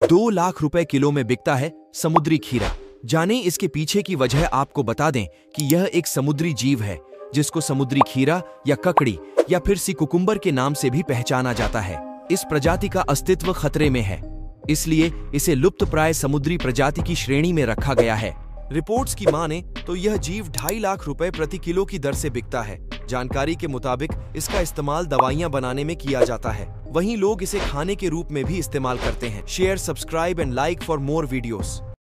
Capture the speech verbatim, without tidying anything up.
दो लाख रुपए किलो में बिकता है समुद्री खीरा। जानें इसके पीछे की वजह। आपको बता दें कि यह एक समुद्री जीव है जिसको समुद्री खीरा या ककड़ी या फिर सी कुकुम्बर के नाम से भी पहचाना जाता है। इस प्रजाति का अस्तित्व खतरे में है, इसलिए इसे लुप्तप्राय समुद्री प्रजाति की श्रेणी में रखा गया है। रिपोर्ट्स की माने तो यह जीव ढाई लाख रुपए प्रति किलो की दर से बिकता है। जानकारी के मुताबिक इसका इस्तेमाल दवाइयां बनाने में किया जाता है, वहीं लोग इसे खाने के रूप में भी इस्तेमाल करते हैं। Share, subscribe and like for more videos.